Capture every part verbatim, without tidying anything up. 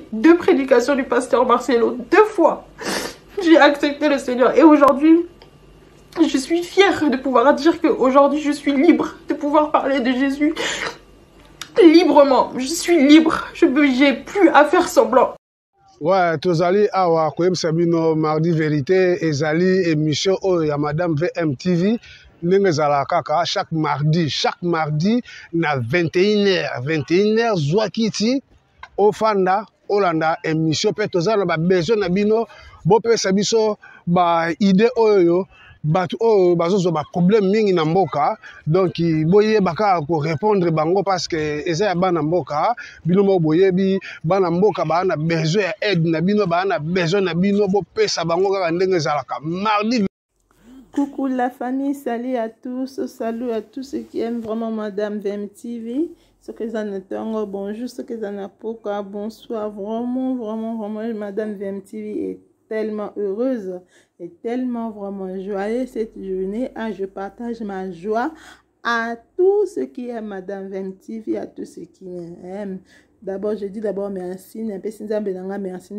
deux prédications du pasteur Marcelo, deux fois. J'ai accepté le Seigneur et aujourd'hui, je suis fière de pouvoir dire qu'aujourd'hui, je suis libre de pouvoir parler de Jésus librement. Je suis libre, je n'ai plus à faire semblant. Ouais, tozali awa koyem sabino mardi vérité ezali émission oh ya Madame V M T V ndenge zala kaka chaque mardi chaque mardi na vingt et une heures vingt et une heures zwakiti ofanda olanda émission pe tozala ba besoin na bino bo pesa biso ba idée oyo batu oyo bazozo ba problème mingi na mboka donc boye baka ko répondre bango parce que eza ya bana mboka bino mo boyebi bana mboka ba na besoin ya aide na bino ba na besoin na bino bo pesa bango kaka ndenge zalaka mardi. Coucou la famille, salut à tous, salut à tous ceux qui aiment vraiment Madame V M T V, ceux qui en ont bonjour, ceux qui en ont pourquoi bonsoir, vraiment vraiment vraiment Madame V M T V est tellement heureuse et tellement vraiment joyeuse cette journée. Ah, je partage ma joie à tous ceux qui aiment Madame V M T V, à tous ceux qui m'aiment. D'abord, je dis d'abord merci. Merci.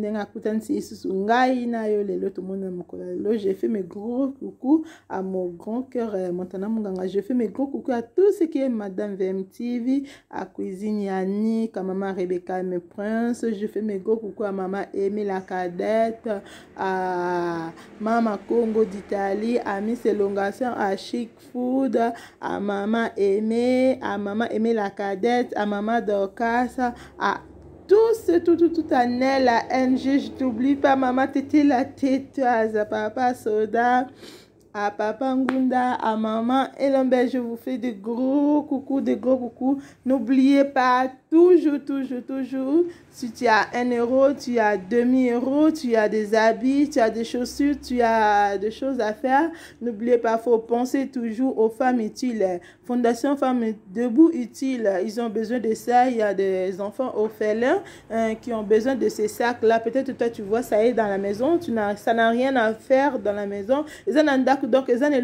J'ai fait mes gros coucou à mon grand cœur. Je fais mes gros coucou à tous ceux qui aiment Madame V M T V, à Cuisine Yannick, à Maman Rebecca et mes princes. Je fais mes gros coucou à Maman Amy la cadette, à Maman Congo d'Italie, à Miss Elongation, à Chic Food, à Maman Aimée, à Maman Aimée la cadette, à Maman Dorcas, à tous, tout, tout, tout, à Nel, à N G, je t'oublie pas, Maman Tété la tétoise, à Papa Soda, à Papa Ngunda, à Maman Elombe, je vous fais de gros coucou, de gros coucou. N'oubliez pas, toujours, toujours, toujours, si tu as un euro, tu as demi-euro, tu as des habits, tu as des chaussures, tu as des choses à faire. N'oubliez pas, il faut penser toujours aux femmes utiles. Fondation Femmes Debout Utile, ils ont besoin de ça. Il y a des enfants orphelins hein, qui ont besoin de ces sacs-là. Peut-être toi, tu vois, ça est dans la maison, tu n'as, ça n'a rien à faire dans la maison. Donc,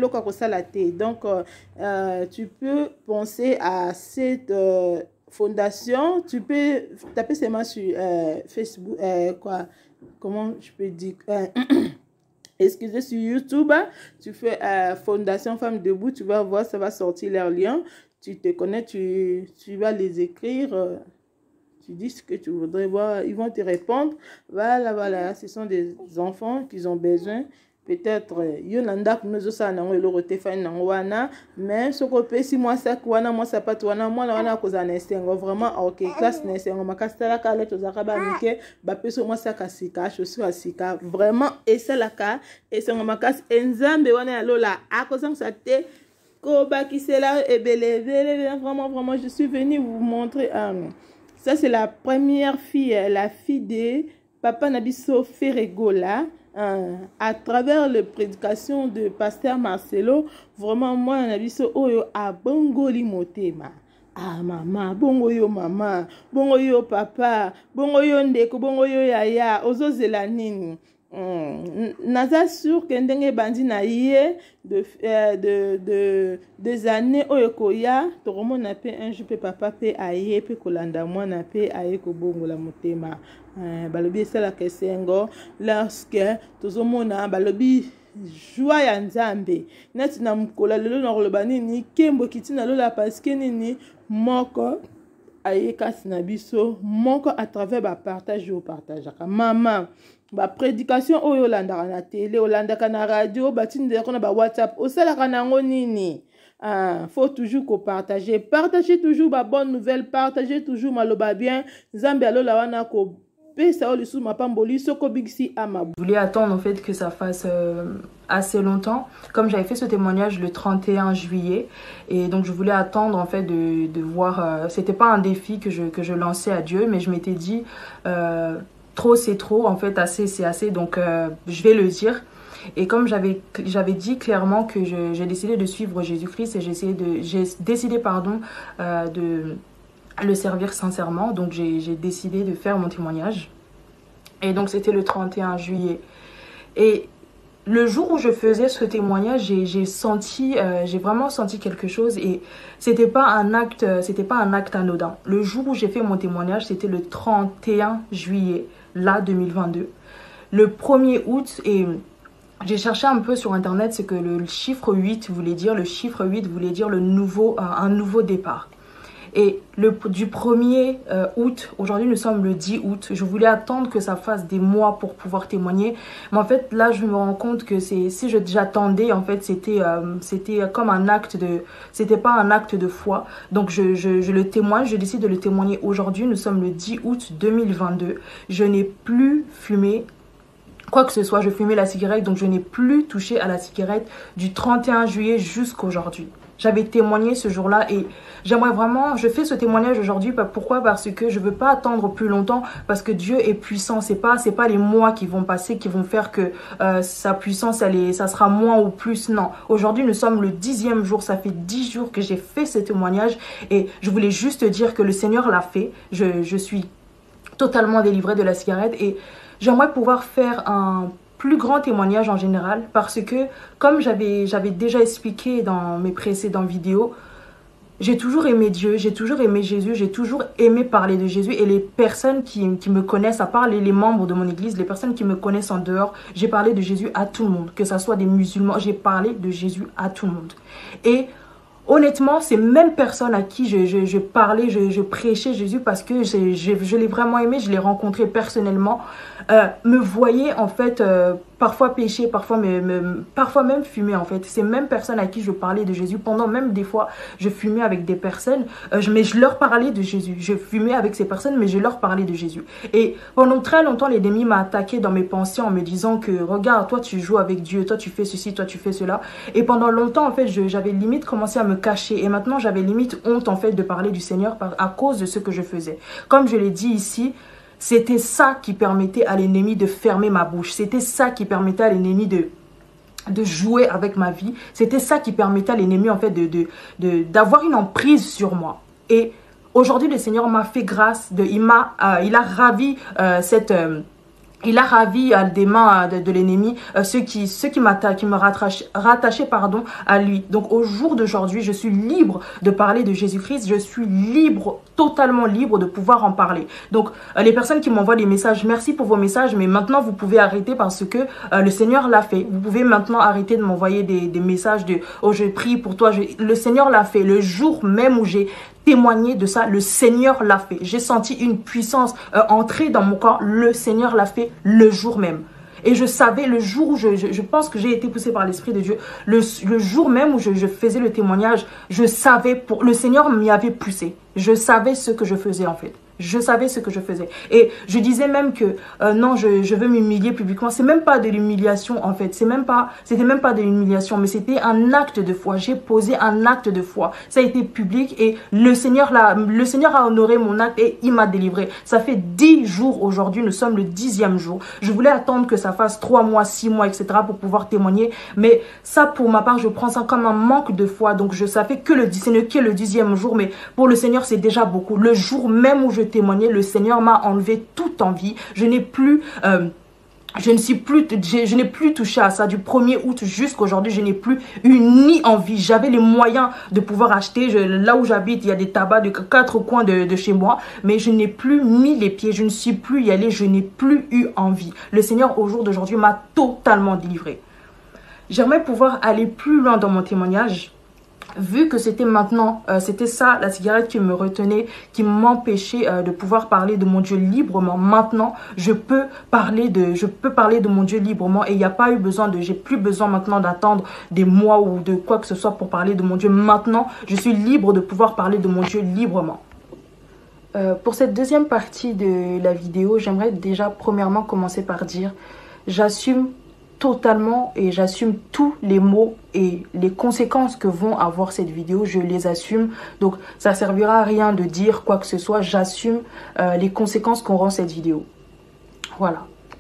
donc euh, tu peux penser à cette... Euh, fondation, tu peux taper seulement sur euh, Facebook, euh, quoi, comment je peux dire, euh, excusez, sur YouTube, tu fais euh, Fondation Femmes Debout, tu vas voir, ça va sortir leur lien, tu te connais, tu, tu vas les écrire, euh, tu dis ce que tu voudrais voir, ils vont te répondre, voilà, voilà, ce sont des enfants qui ont besoin. Peut-être yo nanda kunozo sa nango eloko te fa nango wana mais soko pe si moi ça wana moi ça pas wana moi wana ko za na esengo vraiment OK classe na esengo makastala ka leto za ka ba mike ba peso moi ça ka sika chaussure sika vraiment et ça la ka esengo makas enzambe wana lola akozang sa te ko ba kisela ebele vraiment vraiment je suis venue vous montrer um, ça c'est la première fille la fille de Papa Nabiso Ferregola. Euh, à travers les prédications de pasteur Marcelo, vraiment moi on a vu ça oyo a bongo limotema. Ah maman, bongo yo maman, bongo yo papa, bongo yo ndeko, bongo yo yaya, ozo zelanini. Mm. Naza sûr que ndenge bandi na ye de euh, de de des années oyo koya to romo na pe un jour pe papa pe aye pe kolanda moi na pe aye ko bongo la motema. Euh, balobi c'est la kesengo lorsque tozomona balobi joie ya nzambe neti na mkola lelo na koloba nini kembo kitina lola parce que nini moko aye kasi na biso moko à travers ba partage au partage ka maman ba prédication oyo landaka na télé olandaka na radio batindeka na ba WhatsApp osalaka nango nini. Ah, faut toujours qu'on partage. Partagez toujours ma bonne nouvelle, partagez toujours ma loba bien. Nzambe alola wana ko Je voulais attendre en fait que ça fasse euh, assez longtemps, comme j'avais fait ce témoignage le trente et un juillet, et donc je voulais attendre en fait de, de voir, euh, c'était pas un défi que je, que je lançais à Dieu, mais je m'étais dit euh, trop c'est trop, en fait assez c'est assez, donc euh, je vais le dire. Et comme j'avais j'avais dit clairement que j'ai décidé de suivre Jésus-Christ et j'ai essayé de j'ai décidé pardon euh, de le servir sincèrement, donc j'ai décidé de faire mon témoignage. Et donc c'était le trente et un juillet. Et le jour où je faisais ce témoignage, j'ai senti, euh, j'ai vraiment senti quelque chose et c'était pas un acte, c'était pas un acte anodin. Le jour où j'ai fait mon témoignage, c'était le trente et un juillet, là, deux mille vingt-deux. Le premier août, et j'ai cherché un peu sur internet ce que le chiffre huit voulait dire. Le chiffre huit voulait dire le nouveau, un, un nouveau départ. Et le, du premier euh, août, aujourd'hui nous sommes le dix août, je voulais attendre que ça fasse des mois pour pouvoir témoigner. Mais en fait là je me rends compte que c'est si j'attendais, en fait c'était euh, c'était comme un acte de, c'était pas un acte de foi. Donc je, je, je le témoigne, je décide de le témoigner aujourd'hui. Nous sommes le dix août deux mille vingt-deux. Je n'ai plus fumé quoi que ce soit, je fumais la cigarette, donc je n'ai plus touché à la cigarette du trente et un juillet jusqu'à aujourd'hui. J'avais témoigné ce jour-là et j'aimerais vraiment, je fais ce témoignage aujourd'hui. Pourquoi? Parce que je veux pas attendre plus longtemps, parce que Dieu est puissant. C'est pas, c'est pas les mois qui vont passer qui vont faire que euh, sa puissance, elle est, ça sera moins ou plus. Non. Aujourd'hui, nous sommes le dixième jour. Ça fait dix jours que j'ai fait ce témoignage et je voulais juste dire que le Seigneur l'a fait. Je, je suis totalement délivrée de la cigarette et j'aimerais pouvoir faire un plus grand témoignage en général parce que comme j'avais j'avais déjà expliqué dans mes précédentes vidéos, j'ai toujours aimé Dieu, j'ai toujours aimé Jésus, j'ai toujours aimé parler de Jésus et les personnes qui, qui me connaissent, à part les, les membres de mon église, les personnes qui me connaissent en dehors, j'ai parlé de Jésus à tout le monde, que ce soit des musulmans, j'ai parlé de Jésus à tout le monde. Et honnêtement, ces mêmes personnes à qui je, je, je parlais, je, je prêchais Jésus parce que je, je, je l'ai vraiment aimé, je l'ai rencontré personnellement, euh, me voyaient en fait euh, parfois pécher, parfois, me, me, parfois même fumer en fait. Ces mêmes personnes à qui je parlais de Jésus, pendant même des fois, je fumais avec des personnes, euh, je, mais je leur parlais de Jésus. Je fumais avec ces personnes, mais je leur parlais de Jésus. Et pendant très longtemps, l'ennemi m'a attaqué dans mes pensées en me disant que, regarde, toi tu joues avec Dieu, toi tu fais ceci, toi tu fais cela. Et pendant longtemps, en fait, j'avais limite commencé à me cacher. Et maintenant, j'avais limite honte en fait de parler du Seigneur par, à cause de ce que je faisais. Comme je l'ai dit ici, c'était ça qui permettait à l'ennemi de fermer ma bouche. C'était ça qui permettait à l'ennemi de, de jouer avec ma vie. C'était ça qui permettait à l'ennemi en fait de, de, de, d'avoir une emprise sur moi. Et aujourd'hui, le Seigneur m'a fait grâce. De, il m'a, euh, il a ravi euh, cette... Euh, Il a ravi euh, des mains euh, de, de l'ennemi euh, ceux qui, ceux qui, qui me rattachaient, rattachaient pardon, à lui. Donc au jour d'aujourd'hui, je suis libre de parler de Jésus-Christ. Je suis libre, totalement libre de pouvoir en parler. Donc euh, les personnes qui m'envoient des messages, merci pour vos messages, mais maintenant vous pouvez arrêter parce que euh, le Seigneur l'a fait. Vous pouvez maintenant arrêter de m'envoyer des, des messages de « Oh, je prie pour toi ». Le Seigneur l'a fait. Le jour même où j'ai témoigner de ça, le Seigneur l'a fait. J'ai senti une puissance euh, entrer dans mon corps, le Seigneur l'a fait le jour même. Et je savais le jour où je, je, je pense que j'ai été poussée par l'Esprit de Dieu, le, le jour même où je, je faisais le témoignage, je savais, pour le Seigneur m'y avait poussé. Je savais ce que je faisais en fait. Je savais ce que je faisais. Et je disais même que euh, non, je, je veux m'humilier publiquement. C'est même pas de l'humiliation en fait. C'est même pas, c'était même pas de l'humiliation, mais c'était un acte de foi. J'ai posé un acte de foi. Ça a été public et le Seigneur l'a, le Seigneur a honoré mon acte et il m'a délivré. Ça fait dix jours aujourd'hui. Nous sommes le dixième jour. Je voulais attendre que ça fasse trois mois, six mois, et cetera pour pouvoir témoigner. Mais ça, pour ma part, je prends ça comme un manque de foi. Donc je savais que le, c'est que le dixième jour, mais pour le Seigneur, c'est déjà beaucoup. Le jour même où je témoigner, le Seigneur m'a enlevé toute envie. Je n'ai plus euh, je ne suis plus je, je n'ai plus touché à ça du premier août jusqu'à aujourd'hui. Je n'ai plus eu ni envie. J'avais les moyens de pouvoir acheter. Je, là où j'habite, il y a des tabacs de quatre coins de, de chez moi, mais je n'ai plus mis les pieds. Je ne suis plus y aller. Je n'ai plus eu envie. Le Seigneur au jour d'aujourd'hui m'a totalement délivré. J'aimerais pouvoir aller plus loin dans mon témoignage. Vu que c'était maintenant, euh, c'était ça, la cigarette qui me retenait, qui m'empêchait euh, de pouvoir parler de mon Dieu librement. Maintenant, je peux parler de, je peux parler de mon Dieu librement et il n'y a pas eu besoin de, j'ai plus besoin maintenant d'attendre des mois ou de quoi que ce soit pour parler de mon Dieu. Maintenant, je suis libre de pouvoir parler de mon Dieu librement. Euh, pour cette deuxième partie de la vidéo, j'aimerais déjà premièrement commencer par dire, j'assume totalement et j'assume tous les mots et les conséquences que vont avoir cette vidéo, je les assume. Donc ça ne servira à rien de dire quoi que ce soit, j'assume euh, les conséquences qu'aura cette vidéo. Voilà.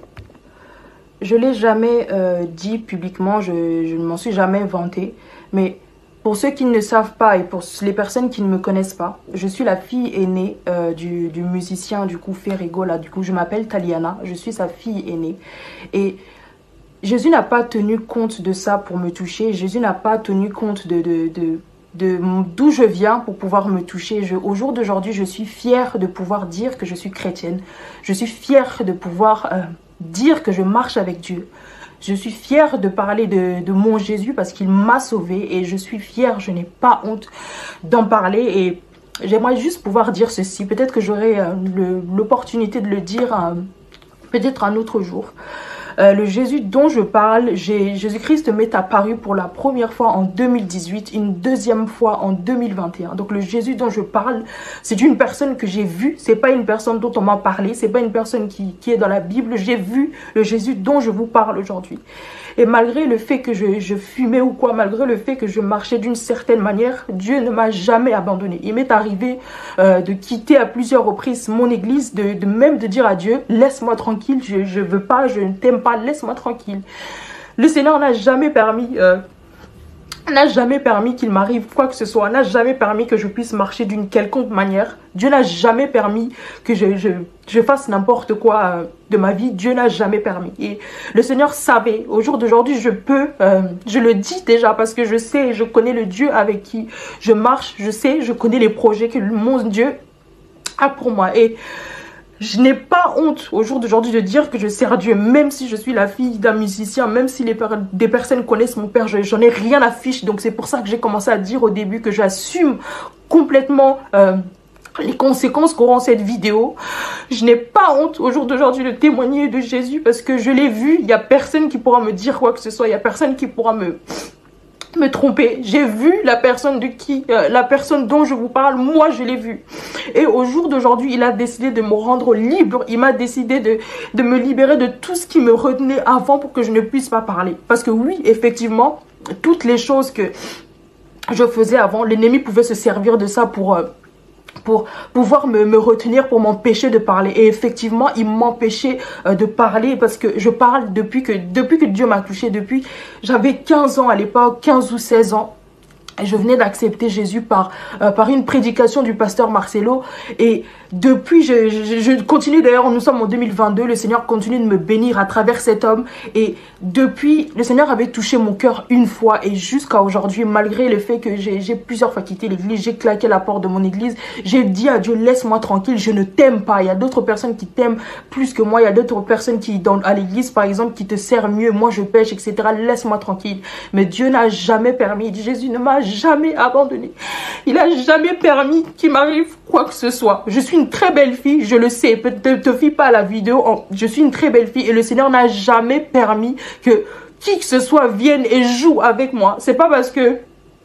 Je ne l'ai jamais euh, dit publiquement, je, je ne m'en suis jamais vantée, mais pour ceux qui ne savent pas et pour les personnes qui ne me connaissent pas, je suis la fille aînée euh, du, du musicien du coup Ferrigo, là, du coup je m'appelle Taliana, je suis sa fille aînée et Jésus n'a pas tenu compte de ça pour me toucher. Jésus n'a pas tenu compte de, de, de, de d'où je viens pour pouvoir me toucher. Je, au jour d'aujourd'hui, je suis fière de pouvoir dire que je suis chrétienne. Je suis fière de pouvoir euh, dire que je marche avec Dieu. Je suis fière de parler de, de mon Jésus parce qu'il m'a sauvée. Et je suis fière, je n'ai pas honte d'en parler. Et j'aimerais juste pouvoir dire ceci. Peut-être que j'aurai euh, l'opportunité de le dire euh, peut-être un autre jour. Euh, le Jésus dont je parle, Jésus-Christ m'est apparu pour la première fois en deux mille dix-huit, une deuxième fois en deux mille vingt et un. Donc le Jésus dont je parle, c'est une personne que j'ai vue, c'est pas une personne dont on m'a parlé, c'est pas une personne qui, qui est dans la Bible. J'ai vu le Jésus dont je vous parle aujourd'hui. Et malgré le fait que je, je fumais ou quoi, malgré le fait que je marchais d'une certaine manière, Dieu ne m'a jamais abandonné. Il m'est arrivé euh, de quitter à plusieurs reprises mon église, de, de même de dire à Dieu, laisse-moi tranquille, je ne veux pas, je ne t'aime pas, laisse-moi tranquille. Le Seigneur n'a jamais permis... Euh, n'a jamais permis qu'il m'arrive quoi que ce soit, n'a jamais permis que je puisse marcher d'une quelconque manière. Dieu n'a jamais permis que je, je, je fasse n'importe quoi euh, de ma vie. Dieu n'a jamais permis. Et le Seigneur savait. Au jour d'aujourd'hui, je peux, euh, je le dis déjà parce que je sais, je connais le Dieu avec qui je marche. Je sais, je connais les projets que mon Dieu a pour moi. Et je n'ai pas honte au jour d'aujourd'hui de dire que je sers Dieu, même si je suis la fille d'un musicien, même si les per des personnes connaissent mon père, j'en ai rien à fiche. Donc c'est pour ça que j'ai commencé à dire au début que j'assume complètement euh, les conséquences qu'auront cette vidéo. Je n'ai pas honte au jour d'aujourd'hui de témoigner de Jésus parce que je l'ai vu. Il n'y a personne qui pourra me dire quoi que ce soit, il n'y a personne qui pourra me... me tromper. J'ai vu la personne de qui, euh, la personne dont je vous parle, moi je l'ai vu. Et au jour d'aujourd'hui, il a décidé de me rendre libre. Il m'a décidé de, de me libérer de tout ce qui me retenait avant pour que je ne puisse pas parler. Parce que oui, effectivement, toutes les choses que je faisais avant, l'ennemi pouvait se servir de ça pour... Euh, pour pouvoir me, me retenir, pour m'empêcher de parler. Et effectivement, il m'empêchait euh, de parler parce que je parle depuis que, depuis que Dieu m'a touché, depuis j'avais quinze ans à l'époque, quinze ou seize ans. Et je venais d'accepter Jésus par, euh, par une prédication du pasteur Marcelo. Et depuis, je, je, je continue d'ailleurs, nous sommes en deux mille vingt-deux, le Seigneur continue de me bénir à travers cet homme. Et depuis, le Seigneur avait touché mon cœur une fois et jusqu'à aujourd'hui, malgré le fait que j'ai plusieurs fois quitté l'église, j'ai claqué la porte de mon église, j'ai dit à Dieu, laisse-moi tranquille, je ne t'aime pas. Il y a d'autres personnes qui t'aiment plus que moi, il y a d'autres personnes qui, dans, à l'église par exemple, qui te servent mieux, moi je pêche, et cetera. Laisse-moi tranquille. Mais Dieu n'a jamais permis, Jésus ne m'a jamais abandonné. Il n'a jamais permis qu'il m'arrive quoi que ce soit. Je suis une très belle fille, je le sais. Ne te, te fie pas à la vidéo. Je suis une très belle fille et le Seigneur n'a jamais permis que qui que ce soit vienne et joue avec moi. C'est pas parce que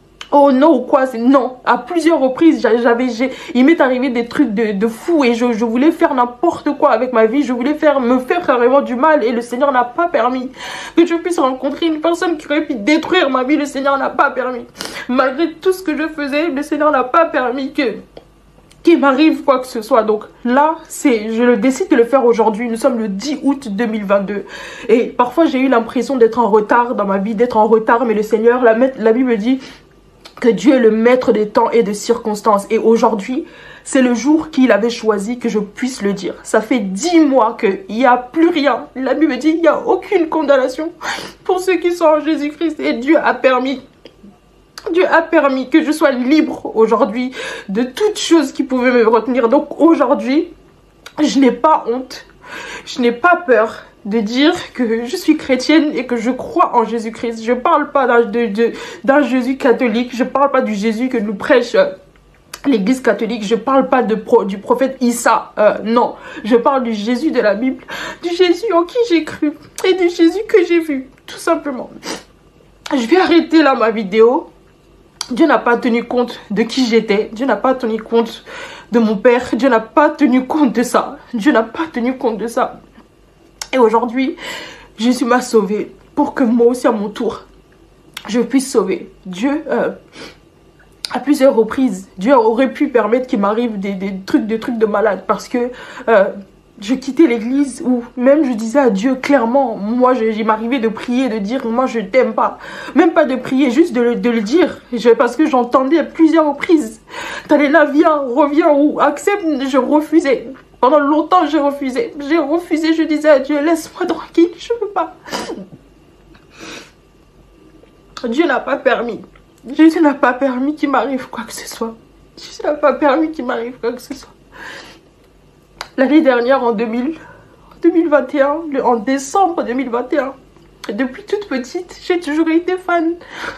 oh non ou quoi, c'est non. À plusieurs reprises, j'avais, il m'est arrivé des trucs de, de fou et je, je voulais faire n'importe quoi avec ma vie. Je voulais faire, me faire carrément du mal et le Seigneur n'a pas permis que je puisse rencontrer une personne qui aurait pu détruire ma vie. Le Seigneur n'a pas permis. Malgré tout ce que je faisais, le Seigneur n'a pas permis que qu'il m'arrive quoi que ce soit. Donc là, c'est, je le décide de le faire aujourd'hui. Nous sommes le dix août deux mille vingt-deux. Et parfois, j'ai eu l'impression d'être en retard dans ma vie, d'être en retard. Mais le Seigneur, la, la Bible dit que Dieu est le maître des temps et des circonstances. Et aujourd'hui, c'est le jour qu'il avait choisi que je puisse le dire. Ça fait dix mois qu'il n'y a plus rien. La Bible dit qu'il n'y a aucune condamnation pour ceux qui sont en Jésus-Christ. Et Dieu a permis, Dieu a permis que je sois libre aujourd'hui de toutes choses qui pouvaient me retenir. Donc aujourd'hui, je n'ai pas honte, je n'ai pas peur de dire que je suis chrétienne et que je crois en Jésus-Christ. Je ne parle pas d'un Jésus catholique, je ne parle pas du Jésus que nous prêche l'Église catholique, je ne parle pas de pro, du prophète Issa, euh, non. Je parle du Jésus de la Bible, du Jésus en qui j'ai cru et du Jésus que j'ai vu, tout simplement. Je vais arrêter là ma vidéo. Dieu n'a pas tenu compte de qui j'étais. Dieu n'a pas tenu compte de mon père. Dieu n'a pas tenu compte de ça. Dieu n'a pas tenu compte de ça. Et aujourd'hui, Jésus m'a sauvé pour que moi aussi à mon tour, je puisse sauver. Dieu, euh, à plusieurs reprises, Dieu aurait pu permettre qu'il m'arrive des, des trucs, des trucs de malade parce que euh, je quittais l'église où même je disais à Dieu clairement, moi il m'arrivait de prier, de dire moi je t'aime pas. Même pas de prier, juste de, de le dire. Je, parce que j'entendais à plusieurs reprises. T'allais là, viens, reviens ou accepte, je refusais. Pendant longtemps j'ai refusé. J'ai refusé, je disais à Dieu, laisse-moi tranquille, je veux pas. Dieu n'a pas permis. Jésus n'a pas permis qu'il m'arrive quoi que ce soit. Jésus n'a pas permis qu'il m'arrive quoi que ce soit. L'année dernière, en deux mille, deux mille vingt et un, en décembre deux mille vingt et un, depuis toute petite, j'ai toujours été fan.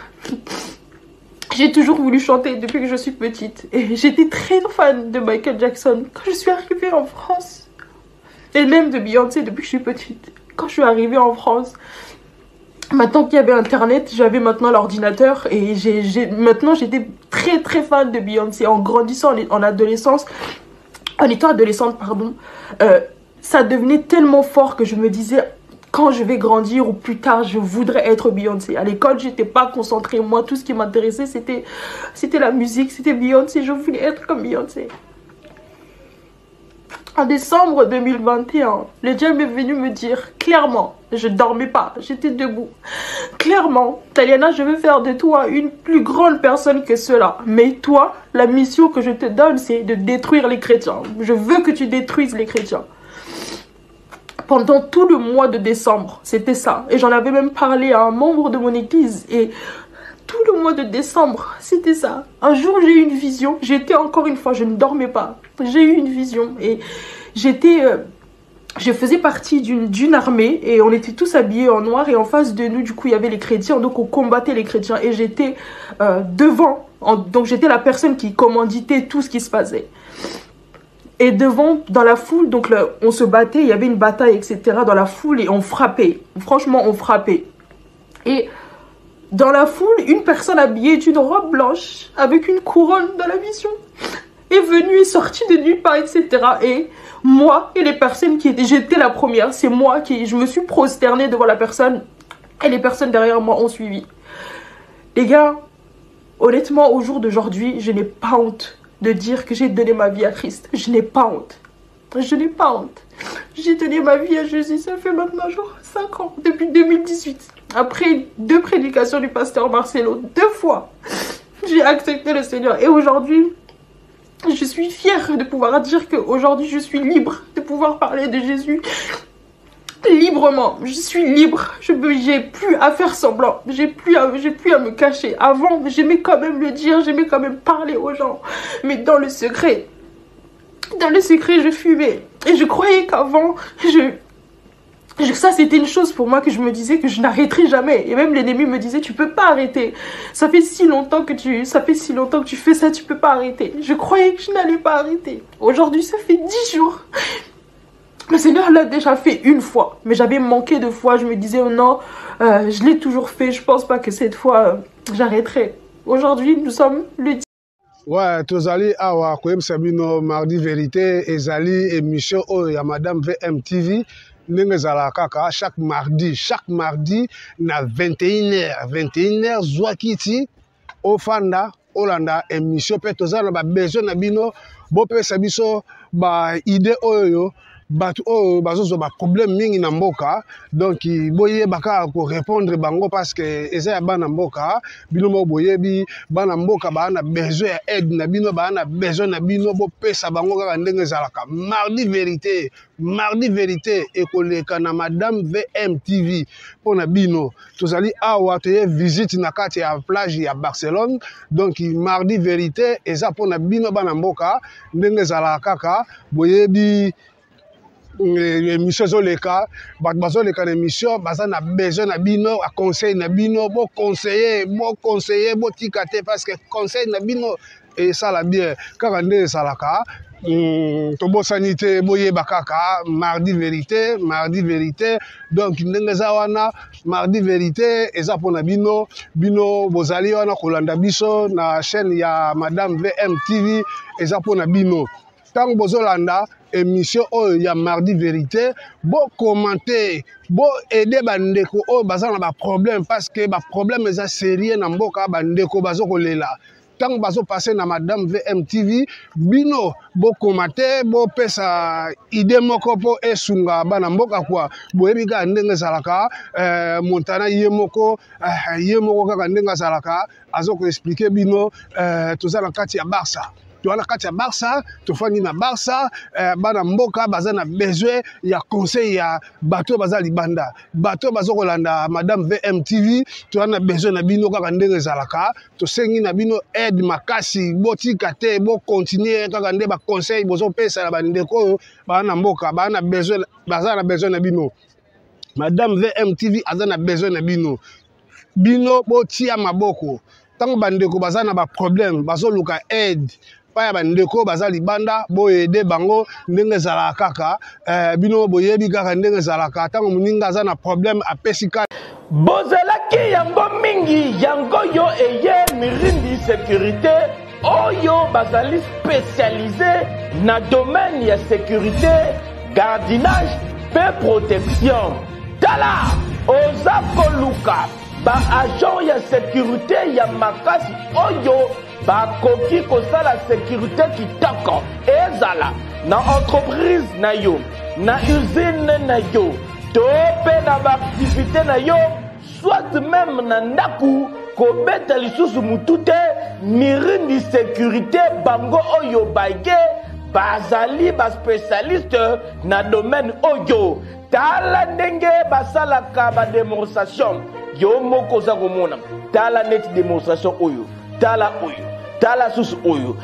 J'ai toujours voulu chanter depuis que je suis petite. Et j'étais très fan de Michael Jackson quand je suis arrivée en France. Et même de Beyoncé depuis que je suis petite. Quand je suis arrivée en France, maintenant qu'il y avait Internet, j'avais maintenant l'ordinateur. Et j'ai, j'ai, maintenant, j'étais très très fan de Beyoncé. En grandissant en, en adolescence, en étant adolescente, pardon, euh, ça devenait tellement fort que je me disais... Quand je vais grandir ou plus tard, je voudrais être Beyoncé. À l'école, je n'étais pas concentrée. Moi, tout ce qui m'intéressait, c'était c'était la musique, c'était Beyoncé. Je voulais être comme Beyoncé. En décembre deux mille vingt et un, le diable est venu me dire clairement, je ne dormais pas, j'étais debout. Clairement, Taliana, je veux faire de toi une plus grande personne que cela. Mais toi, la mission que je te donne, c'est de détruire les chrétiens. Je veux que tu détruises les chrétiens. Pendant tout le mois de décembre, c'était ça. Et j'en avais même parlé à un membre de mon église. Et tout le mois de décembre, c'était ça. Un jour, j'ai eu une vision. J'étais encore une fois, je ne dormais pas. J'ai eu une vision. Et j'étais... Euh, je faisais partie d'une d'une armée. Et on était tous habillés en noir. Et en face de nous, du coup, il y avait les chrétiens. Donc, on combattait les chrétiens. Et j'étais euh, devant. En, donc, j'étais la personne qui commanditait tout ce qui se passait. Et devant, dans la foule, donc là, on se battait, il y avait une bataille, et cetera dans la foule et on frappait. Franchement, on frappait. Et dans la foule, une personne habillée d'une robe blanche, avec une couronne dans la vision, est venue et sortie de nulle part, et cetera. Et moi et les personnes qui étaient, j'étais la première, c'est moi qui, je me suis prosternée devant la personne et les personnes derrière moi ont suivi. Les gars, honnêtement, au jour d'aujourd'hui, je n'ai pas honte de dire que j'ai donné ma vie à Christ. Je n'ai pas honte. Je n'ai pas honte. J'ai donné ma vie à Jésus. Ça fait maintenant genre cinq ans. Depuis deux mille dix-huit. Après deux prédications du pasteur Marcelo. Deux fois. J'ai accepté le Seigneur. Et aujourd'hui, je suis fière de pouvoir dire qu'aujourd'hui, je suis libre de pouvoir parler de Jésus librement. Je suis libre. Je n'ai plus à faire semblant. J'ai plus à, j'ai plus à me cacher. Avant, j'aimais quand même le dire. J'aimais quand même parler aux gens. Mais dans le secret, dans le secret, je fumais. Et je croyais qu'avant, je... je ça, c'était une chose pour moi que je me disais que je n'arrêterais jamais. Et même l'ennemi me disait, tu peux pas arrêter. Ça fait si longtemps que tu, ça fait si longtemps que tu fais ça, tu peux pas arrêter. Je croyais que je n'allais pas arrêter. Aujourd'hui, ça fait dix jours. Le Seigneur l'a déjà fait une fois, mais j'avais manqué de foi. Je me disais, oh non, euh, je l'ai toujours fait. Je pense pas que cette fois, euh, j'arrêterai. Aujourd'hui, nous sommes le dix. Ouais, tozali awa koyebisa bino mardi vérité ezali émission oyo ya Madame V M T V ndenge ezala kaka chaque mardi, chaque mardi na vingt et une heures, vingt et une heures zwakiti ofanda olanda émission pe tozala ba besoin na bino bopesa biso ba idée oyo bato oyo bazozo ba problème mingi na mboka donc boye baka ko répondre bango parce que eza ya bana mboka bino mo boyebi bana mboka ba na besoin ya aide na bino ba na besoin na bino bo pesa bango kaka ndenge zalaka mardi vérité mardi vérité ekoleka na Madame V M T V pona bino tozali awa toye visite na kati ya plage ya Barcelone donc mardi vérité eza pona bino bana mboka ndenge zalaka kaka boyebi émission zoleka bato bazoleka na émission baza na besoin na bino a conseil na bino bo conseiller bo conseiller bo tika te parce que conseil na bino esala bien kaka nde esalaka tobosani te boyeba kaka mardi vérité mardi vérité donc ndenge eza wana mardi vérité eza mpona bino bino bozali wana kolanda biso na chaîne ya Madame V M T V eza mpona bino tango bozolanda émission oyo ya mardi vérité bo commenter bo aider bandeko oyo baza na ba problème parce que ba problème eza sérieux na mboka bandeko bazo kolela tango bazo passer na Madame V M T V bino bo commenter bo pesa idée moko po esunga bana mboka kwa boyebi ka ndenge zalaka euh, Montana ye moko euh, ye moko kaka ndenge zalaka azo ko expliquer bino euh, toza na kati ya Barça towana kati ya Barça tofandi na Barça bana mboka baza na besoin ya conseil ya bato baza libanda bato bazo kolanda madame V M T V towana besoin na bino kaka ndenge ezalaka tosengi na bino aide makasi botika te bo continuer kaka nde ba conseil bozo pesa na bandeko bana mboka bana besoin baza na besoin na bino madame V M T V aza na besoin na bino bino botia maboko tango bandeko baza na ba problème bazo luka aide pa ya bandeko baza libanda bo aider bango ndenge ezalaka kaka eh, bino boyebi kaka ndenge ezalaka tango moninga aza na problème apesika bozalaki yango mingi yango yo eye mirindi sécurité oyo bazali spécialisé na domaine ya sécurité gardinage pe protection tala oza koluka ba agent ya sécurité ya makasi oyo bakoki kosala sécurité kitoko ezala na entreprise na yo na usine na yo to pe na baaktivité na yo soit même na ndaku kobeta lisusu mutu te mirindi sécurité bango oyo baye bazali baspécialiste na domaine oyo tala ndenge basalaka bademonstration yo moko za komona tala net démonstration oyo tala oyo tala susu oyo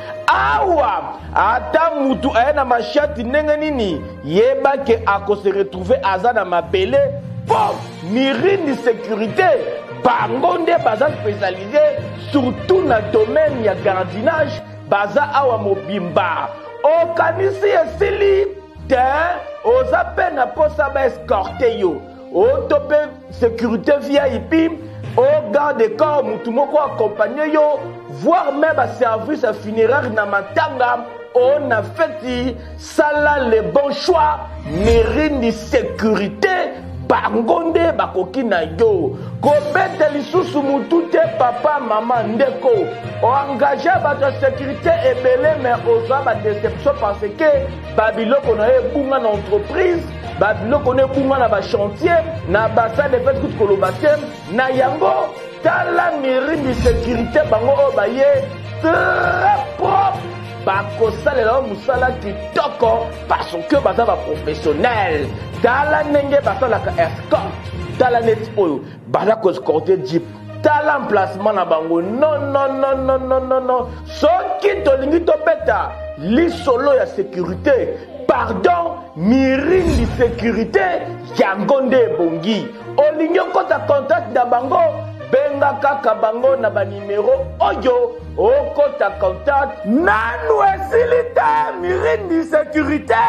awa ata mutu aya na mashati ndenge nini yeba ke akose retrouver aza na mabele po mirindi sécurité bango nde baza spécialisé surtout na domaine ya gardinage baza awa mobimba okanisi esili te oza pe na posa ba escorte yo otope sécurité V I P au garde corps mutu moko accompagner yo voire même à service funéraire na matanga on a fait sala le bon choix mirindi sécurité bangonde bakoki na yo kobeta lisusu mutu te papa mama ndeko oengage bato ya sécurité ebele mais oza badéception parce que babiloko na ye ebunga na entreprise babiloko na ebunga na bachantier na basale efete kutu koloba te na yango tala mirindi sécurité bango oyo baye très propre bakosalela mosala kitoko parce que baza baprofessionnel tala ndenge basalaka escorte tala neti oyo baza koescorte jeep tala emplacement na bango non non non non non non non soki tolingi tobeta lisolo ya sécurité pardon mirindi sécurité yango nde ebongi olingi okota contact na bango benga kaka bango na banimero oyo okota contact nanu esili te mirindi sécurité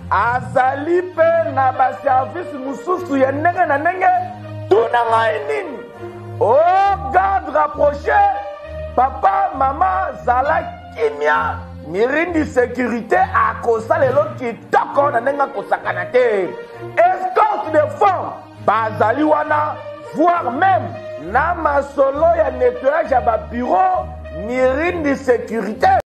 azali pe na baservice mosusu ya ndenge na ndenge tuna ngai nini o garde rapproché papa mama zala kimia mirindi sécurité akosala lelo kitoko na ndenge akosakana te escorte de fond bazali wana voire même na masolo ya nettoyage ya babureau mirindi sécurité